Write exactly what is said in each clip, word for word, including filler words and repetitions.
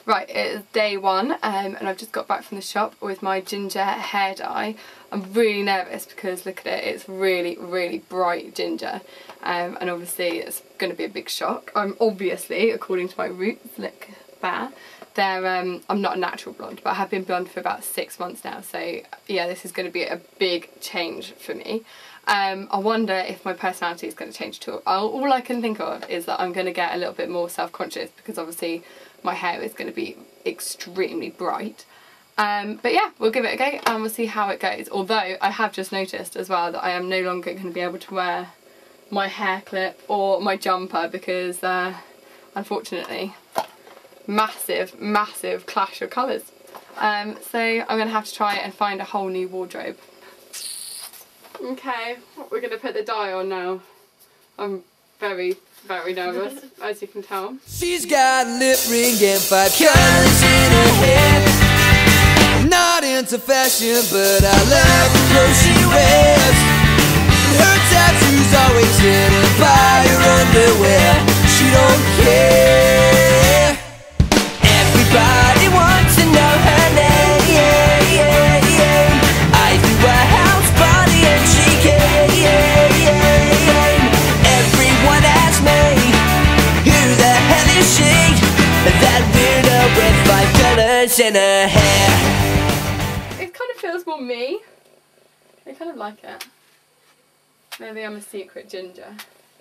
Right, it is day one, um, and I've just got back from the shop with my ginger hair dye. I'm really nervous because look at it, it's really, really bright ginger, um, and obviously it's going to be a big shock. I'm obviously, according to my roots, look there, they're, um, I'm not a natural blonde, but I have been blonde for about six months now, so yeah, this is going to be a big change for me. Um, I wonder if my personality is going to change too. All, all I can think of is that I'm going to get a little bit more self-conscious because obviously my hair is going to be extremely bright. Um, but yeah, we'll give it a go and we'll see how it goes. Although I have just noticed as well that I am no longer going to be able to wear my hair clip or my jumper because uh, unfortunately, massive, massive clash of colours. Um, so I'm going to have to try and find a whole new wardrobe. Okay, we're going to put the dye on now. I'm very, very nervous, as you can tell. She's got a lip ring and five colours in her hair. Not into fashion, but I love the clothes she wears. Her tattoos always hidden by her underwear. She don't care. Everybody wants to know her name. I do a house party and she came. Everyone asks me, who the hell is she? That weirdo with five colours in her hair. It kind of feels more me. I kind of like it. Maybe I'm a secret ginger.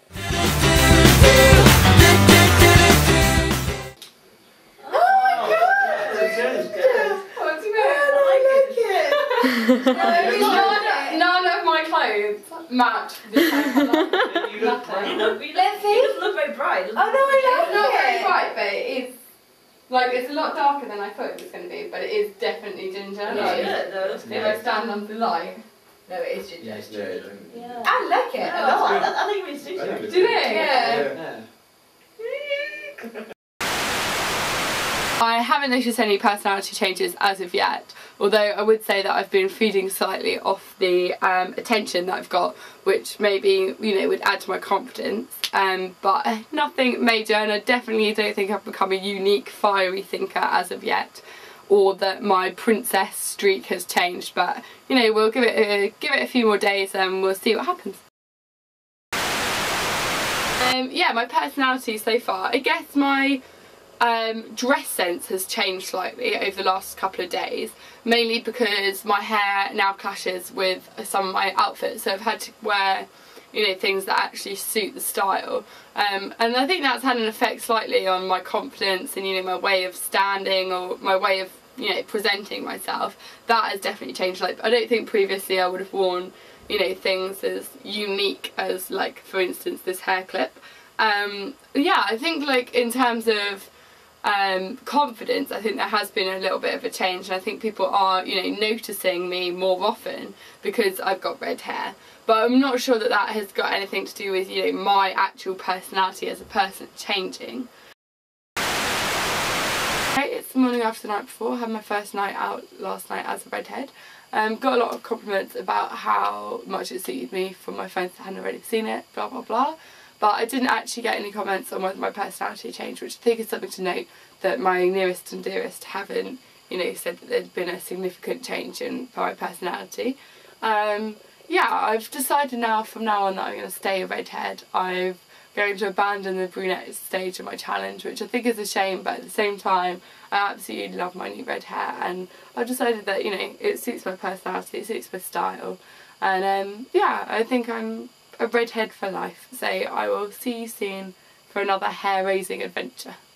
none, none of my clothes match this colour. You look bright. You look, you look, you just look very bright. Oh no, I It's not very bright, but it is, like, it's a lot darker than I thought it was going to be, but it is definitely ginger. Yeah, Like, yeah, no, that's if good. I stand under the light. No, it is ginger. Yeah, it's ginger. Yeah. I like it Yeah, a lot. I, I think it really suits you. Do they? Yeah. Yeah. I haven't noticed any personality changes as of yet, although I would say that I've been feeding slightly off the um, attention that I've got, which maybe, you know, would add to my confidence, um, but nothing major, and I definitely don't think I've become a unique fiery thinker as of yet, or that my princess streak has changed, but you know, we'll give it a, give it a few more days and we'll see what happens. Um, yeah, my personality so far, I guess my Um, dress sense has changed slightly over the last couple of days, mainly because my hair now clashes with some of my outfits, so I've had to wear, you know, things that actually suit the style, um, and I think that's had an effect slightly on my confidence and, you know, my way of standing or my way of, you know, presenting myself. That has definitely changed. Like, I don't think previously I would have worn, you know, things as unique as, like, for instance, this hair clip. Um, yeah, I think, like, in terms of um, confidence, I think there has been a little bit of a change, and I think people are, you know, noticing me more often because I've got red hair. But I'm not sure that that has got anything to do with, you know, my actual personality as a person changing. It's the morning after the night before. I had my first night out last night as a redhead. Um, got a lot of compliments about how much it suited me from my friends that hadn't already seen it, blah blah blah. But I didn't actually get any comments on whether my personality changed, which I think is something to note, that my nearest and dearest haven't, you know, said that there's been a significant change in my personality. Um, yeah, I've decided now, from now on, that I'm going to stay a redhead. I'm going to abandon the brunette stage of my challenge, which I think is a shame, but at the same time, I absolutely love my new red hair, and I've decided that, you know, it suits my personality, it suits my style, and um, yeah, I think I'm a redhead for life. So I will see you soon for another hair-raising adventure.